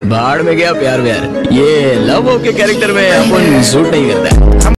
भाड़ में गया प्यार व्यार, ये लव के कैरेक्टर में अपन सूट नहीं करता है।